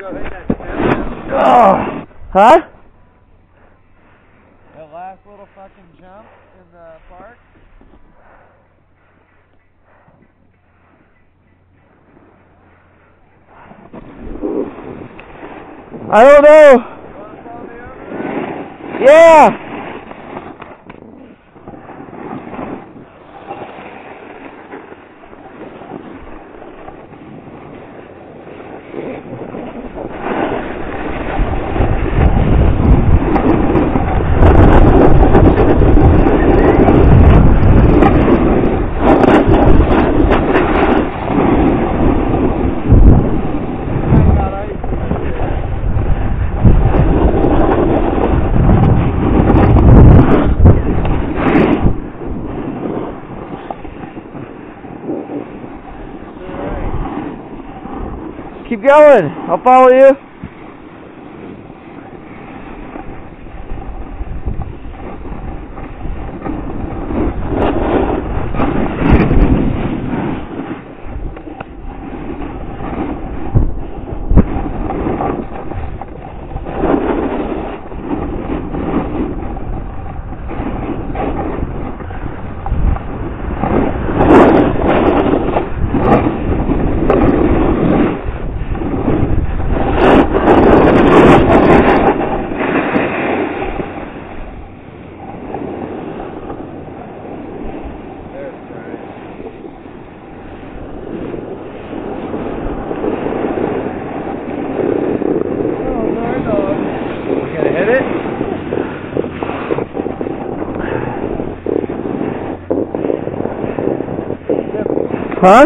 Oh, huh? That last little fucking jump in the park. I don't know. You wanna follow me over there? Yeah. Keep going. I'll follow you. Huh?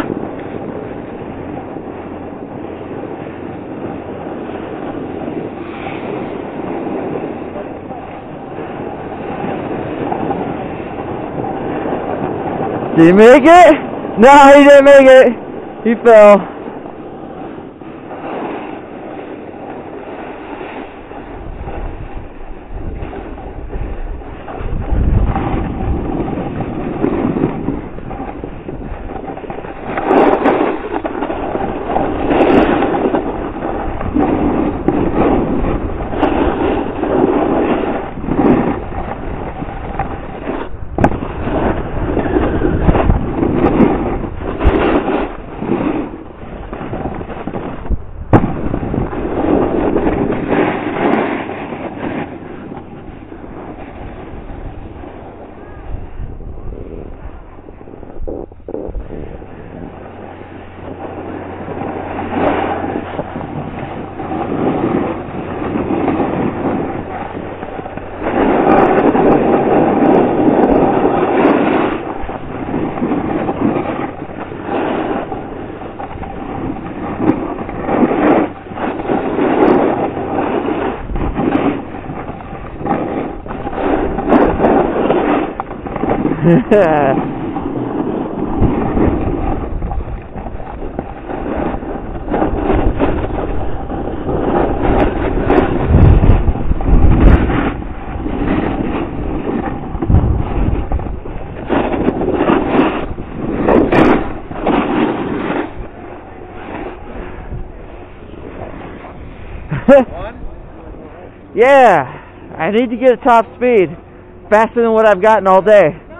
Did he make it? No, he didn't make it. He fell. Yeah, I need to get a top speed faster than what I've gotten all day.